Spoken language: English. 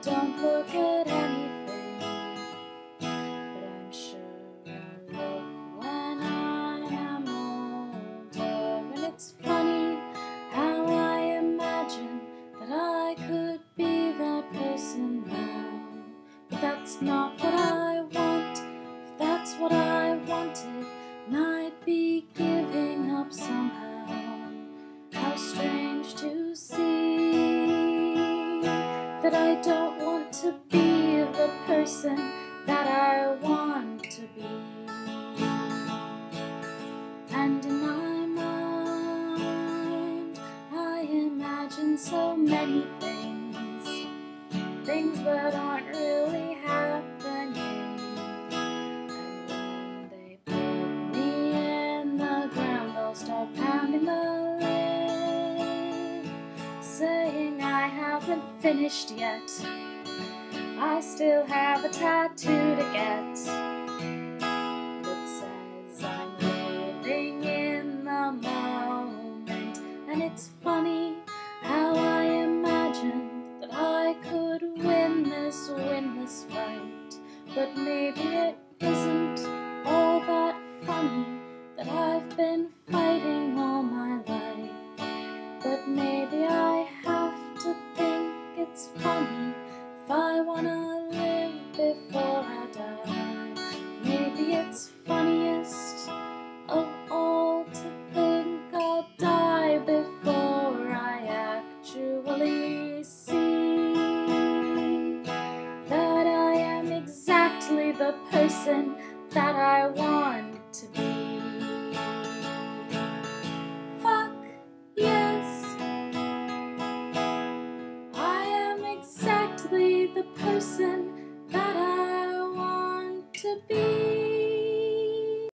don't look at anything, but I'm sure I'll look when I am older. And it's funny how I imagine that I could be that person now, but that's not what I want. If that's what I wanted, and I'd be giving up somehow. How strange to see that I don't want to be the person that I want to be. And in my mind, I imagine so many things, things that aren't really happening. And when they put me in the ground, I'll start pounding the lid, saying I haven't finished yet. I still have a tattoo to get that says I'm living in the moment. And it's funny how I imagined that I could win this fight, but maybe it isn't all that funny that I've been fighting.